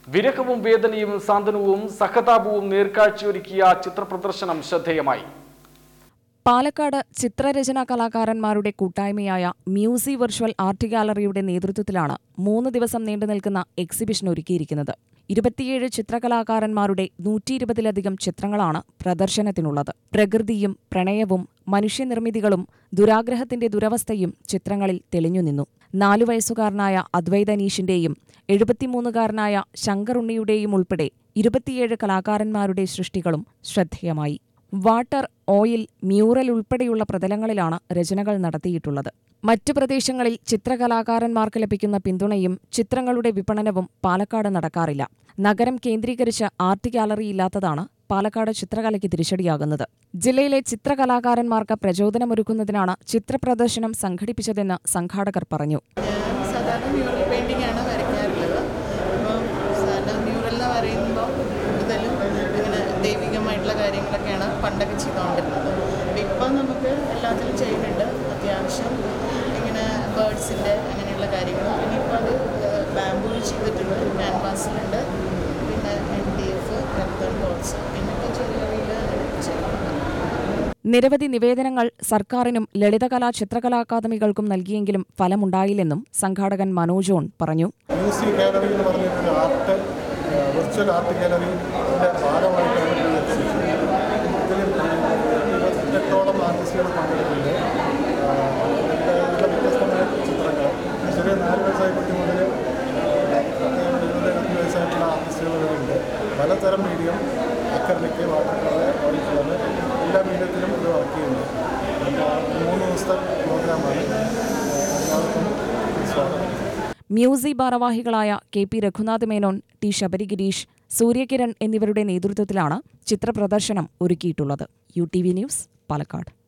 വിരഹവും വേദനയും സാന്ത്വനവും സഹതാപവും നേർക്കാഴ്ചയൊരുക്കിയ ചിത്രപ്രദർശനം ശ്രദ്ധേയമായി. പാലക്കാട് ചിത്രരചനാ കലാകാരന്മാരുടെ കൂട്ടായ്മയായ മ്യൂസി വെർച്വൽ ആർട്ട് ഗാലറിയുടെ നേതൃത്വത്തിലാണ് 3 ദിവസം നീണ്ടുനിൽക്കുന്ന എക്സിബിഷൻ ഒരുക്കിയിരിക്കുന്നത്. 27 ചിത്രകലാകാരന്മാരുടെ 120-ലധികം ചിത്രങ്ങളാണ് പ്രദർശനത്തിനുള്ളത്. പ്രകൃതിയും പ്രണയവും മനുഷ്യനിർമ്മിതികളും ദുരാഗ്രഹത്തിന്റെ ദുരവസ്ഥയും ചിത്രങ്ങളിൽ തെളിഞ്ഞുനിന്നു. 4 വയസ്സുകാരനായ അദ്വൈതനീഷിന്റെയും 73-കാരനായ ശങ്കർ ഉണ്ണിയുടെയും ഉൾപ്പെടെ 27 കലാകാരന്മാരുടെ സൃഷ്ടികളും ശ്രദ്ധേയമായി. വാട്ടർ, ഓയിൽ, മ്യൂറൽ ഉൾപ്പെടെയുള്ള പ്രതലങ്ങളിലാണ് രചനകൾ നടത്തിയിട്ടുള്ളത്. മറ്റു പ്രദേശങ്ങളിൽ ചിത്രകലാകാരന്മാർക്ക് ലഭിക്കുന്ന പിന്തുണയും ചിത്രങ്ങളുടെ വിപണനവും പാലക്കാട് നടക്കാറില്ല. നഗരം കേന്ദ്രീകരിച്ച് ആർട്ട് ഗാലറി ഇല്ലാത്തതാണ് പാലക്കാട് ചിത്രകലയ്ക്ക് തിരിച്ചടിയാകുന്നത്. ജില്ലയിലെ ചിത്രകലാകാരന്മാർക്ക് പ്രചോദനമൊരുക്കുന്നതിനാണ് ചിത്രപ്രദർശനം സംഘടിപ്പിച്ചതെന്ന് സംഘാടകർ പറഞ്ഞു. സാധാരണ മ്യൂറൽ പെയിന്റിംഗ് ആണ് വരയ്ക്കാറുള്ളത്. അപ്പോൾ മ്യൂറൽ എന്ന് പറയുമ്പോൾ കൂടുതലും ഇങ്ങനെ ദൈവികമായിട്ടുള്ള കാര്യങ്ങളൊക്കെയാണ് പണ്ടൊക്കെ ചെയ്തുകൊണ്ടിരുന്നത്. അപ്പോൾ ഇപ്പോൾ നമുക്ക് എല്ലാത്തിലും ചെയ്യുന്നുണ്ട്. അത്യാവശ്യം ഇങ്ങനെ ബേർഡ്സിൻ്റെ അങ്ങനെയുള്ള കാര്യങ്ങൾ. പിന്നെ ഇപ്പോൾ അത് ബാംബൂയിൽ ചെയ്തിട്ടുണ്ട്, ക്യാൻവാസിലുണ്ട്, പിന്നെ MDF, റബ്ബർ ബോൾസ്, പിന്നെ ചെറിയറിയിൽ അങ്ങനെയൊക്കെ ചെയ്യുന്നുണ്ട്. നിരവധി നിവേദനങ്ങൾ സർക്കാരിനും ലളിതകലാ ചിത്രകലാ അക്കാദമികൾക്കും നൽകിയെങ്കിലും ഫലമുണ്ടായില്ലെന്നും സംഘാടകൻ മനോജ് ജോൺ പറഞ്ഞു. മ്യൂസി ഗാലറി എന്ന് പറഞ്ഞിട്ടൊരു വെർച്വൽ ആർട്ട് ഗാലറിയുടെ ഭാഗമായിട്ടാണ് ഇതിൽ 28ഓളം ആർട്ടിസ്റ്റുകൾ പങ്കെടുക്കുന്നുണ്ട്. വ്യത്യസ്തമായ ചിത്രങ്ങൾ ചെറിയ 4 വയസ്സായ കുട്ടി മുതൽ 25 വയസ്സായിട്ടുള്ള ആർട്ടിസ്റ്റുകളുണ്ട്. പലതരം medium, acrylic, water colour, oil colour, എല്ലാ മീഡിയത്തിലും ഇത് വർക്ക് ചെയ്യുന്നുണ്ട്. 3 ദിവസത്തെ പ്രോഗ്രാമാണ്. എല്ലാവർക്കും സ്വാഗതം. മ്യൂസി ഭാരവാഹികളായ KP രഘുനാഥ് മേനോൻ, T ശബരിഗിരീഷ്, സൂര്യകിരൺ എന്നിവരുടെ നേതൃത്വത്തിലാണ് ചിത്രപ്രദർശനം ഒരുക്കിയിട്ടുള്ളത്. UTV news, Palakkad.